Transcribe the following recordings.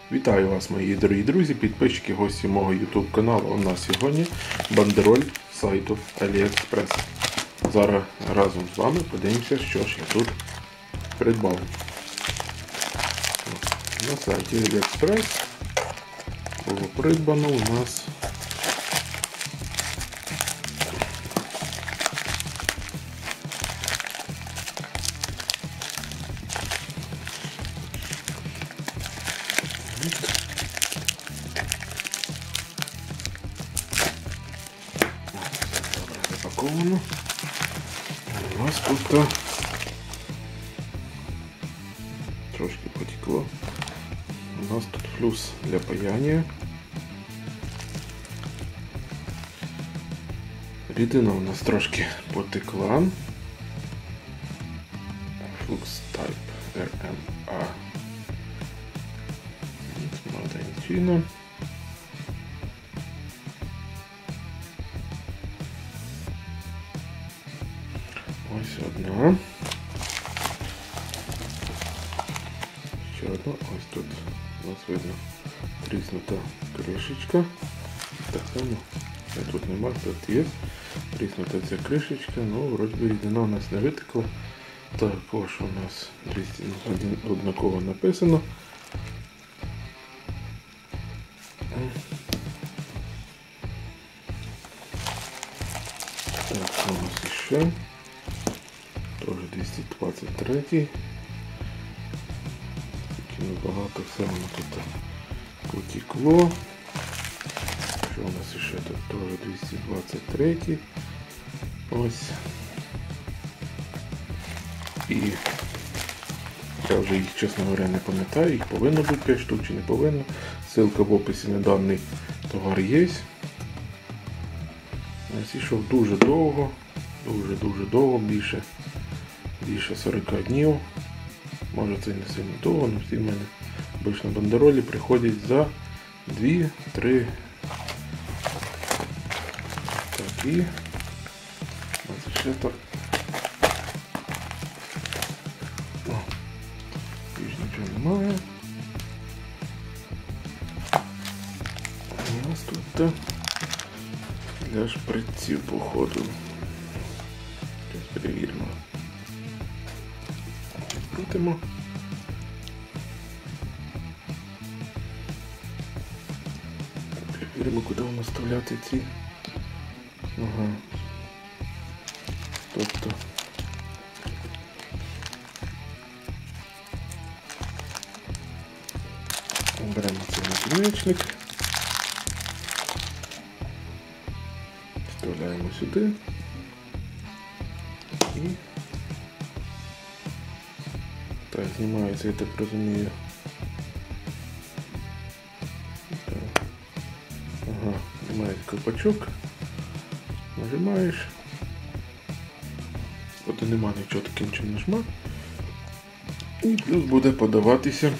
Вітаю вас, мої дорогі друзі, підписчики, гості мого YouTube каналу. У нас сьогодні бандероль сайту AliExpress. Зараз разом з вами подивимося, що ж я тут придбав. На сайті AliExpress було придбано у нас запаковано. У нас тут трошки потекло. У нас тут флюс для паяння. Рідина у нас трошки потекла. Flux Type RMA. Чина. Ось одна. Ще одна. Ось тут у нас видно тріснута кришечка. Так само. Тут нема, тут є. Тріснута ця кришечка, ну вроді би рідина у нас не витекла. Також у нас 201 однаково написано. Так, у нас ще теж 223. Тільки небагато все воно тут потекло. Що у нас ще тут теж 223. Ось. І я вже їх, чесно говоря, не пам'ятаю, їх повинно бути 5 штук чи не повинно. Ссылка в описі на даний товар є. Ось ішов дуже довго, дуже довго, більше 40 днів. Може це не сильно довго, але всі в мене обично бандеролі приходять за 2-3. Так, і ось ще так. Більш нічого немає. У нас тут для шприців, походу. Зараз перевіримо. Крутимо. Перевіримо, куди воно вставляти ці. Ага. Тобто беремо цей накінечник. Вставляємо сюди і так, знімається, я так розумію. Так. Ага, знімається колпачок, нажимаєш, от нема нічого таким чим нажма, і плюс буде подаватися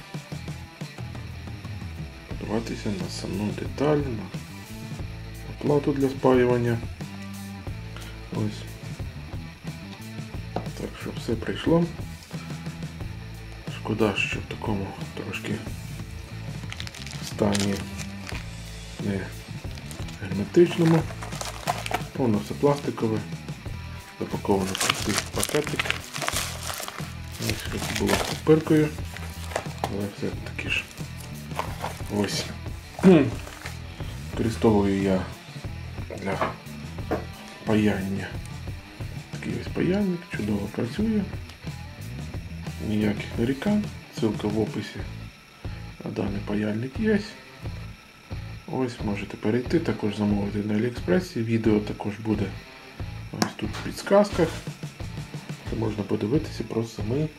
на саму деталь, на плату для спаювання. Ось. Так що все прийшло. Шкода, що в такому трошки стані не герметичному. Воно все пластикове, запаковано в простий пакетик. Ось як було папиркою, але все-таки ж ось. Використовую я для паяння. Такий ось паяльник, чудово працює. Ніяких нарікань. Ссылка в описі на даний паяльник є. Ось можете перейти, також замовити на AliExpress. Відео також буде ось тут в підсказках. Це можна подивитися про самий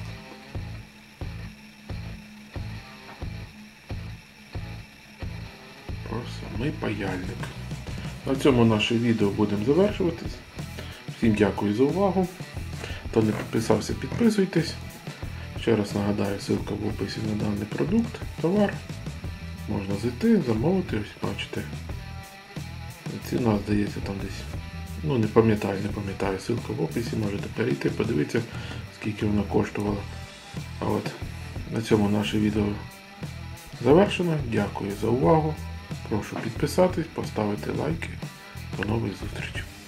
паяльник. На цьому наше відео будемо завершуватись. Всім дякую за увагу. Хто не підписався, підписуйтесь. Ще раз нагадаю, ссылка в описі на даний продукт, товар. Можна зайти, замовити, ось бачите. Ціна, здається, там десь, ну не пам'ятаю, ссылка в описі, можете перейти, подивитися, скільки воно коштувало. А от на цьому наше відео завершено. Дякую за увагу. Прошу підписатись, поставити лайки. До нових зустрічей.